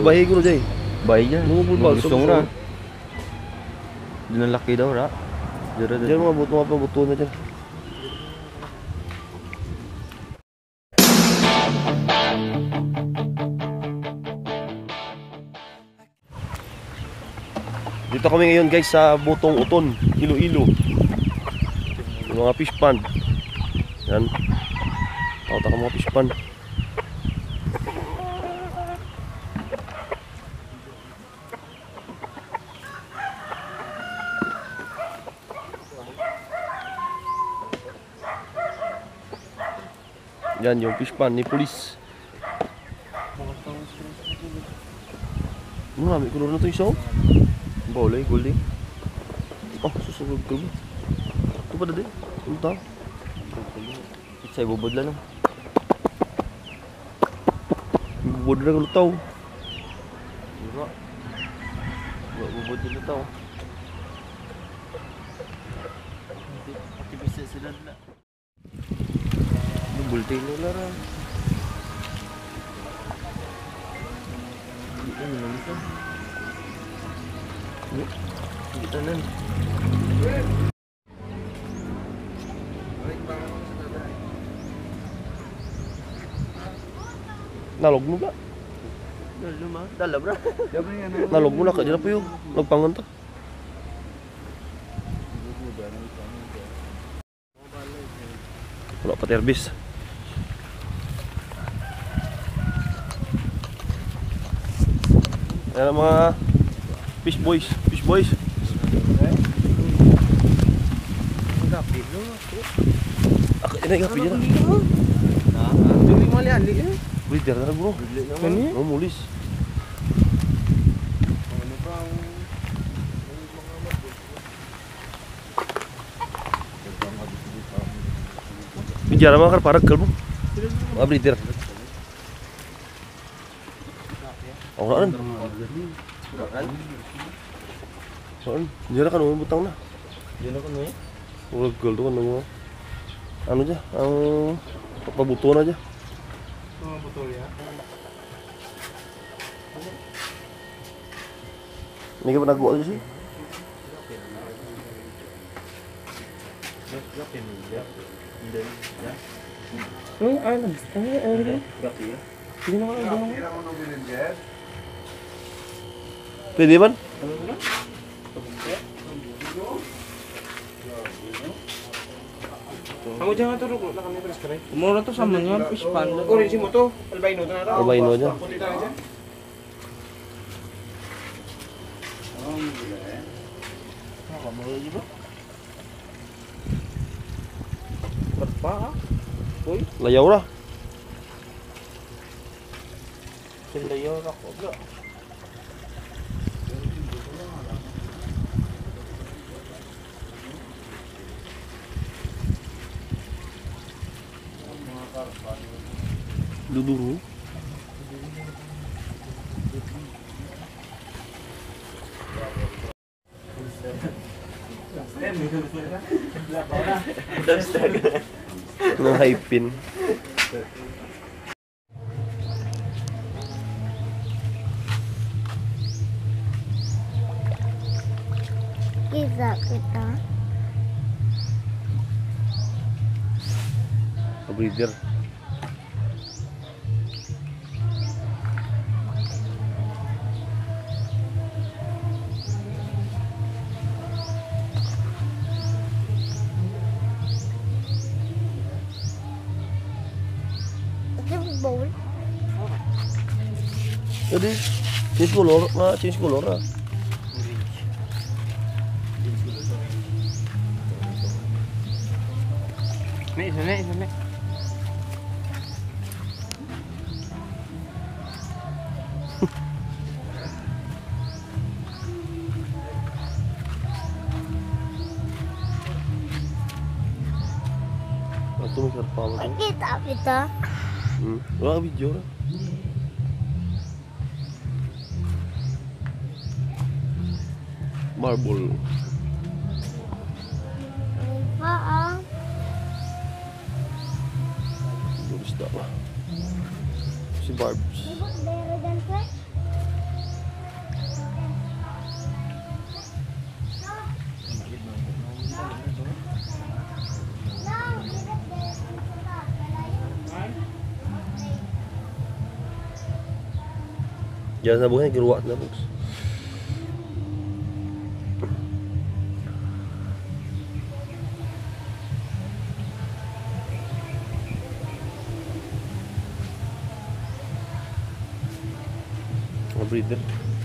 bahay ko jay. Bahay yan. Gusto mo ra. Doon ang laki daw ra. Diyan mga buto na dyan. Dito kami ngayon guys sa Butong Uton, Iloilo. Yung mga fish pond. Yan. Tawag ka mga fish pond. Yan yung fish pond ni Police. Marami kulor na ito yung saw. Boleh, goldie. Oh, susunod ko ba? Ito pa dali. Ano ito? Saya bubod lang. Bubod na kalau tau. Enggak. Enggak bubod dulu tau. Nanti bisa sudah lah. Ini bulting ni lah. Ini mana tu? Kita nan. Nalog mo ba? Dala bro. Nalog mo na ka dyan po yung nagpangon to. Wala pa terbis. Ayan ang mga fish boys. Gapi lo. Ako ini gapi dyan. Dili mo lian li. Breeder na bro. Kani? Oh, mulis. Bicara mah kan parek kalbu. Mga breeder. Oh, kan? Kan? Bicara kan umur butang na. Dilo kan ni. Udah gol tuh kan nunggu. Anu aja, pabutuan aja. Oh, betul ya. Ini kita pernah gua aja sih. Pwede man? Kamu jangan turun na kami terus keren. Mura to sama nga fish pond. Orange mo to, albino to na raw. Albino aja. Puti ta aja. Kamu lagi bro? Berapa? Uy, Layaw lah. sindayo ako bro. Duduru. Nge-hype-in. Kita Breeder. bowl. Jadi change color lah. Nih. Itu masih apa lagi? Kita. Wah, video lah. Marble. Apa? Tulis dah lah. Si Barbs. Beres dan Diyan sa buhay, giruwa na box. Mga breeder.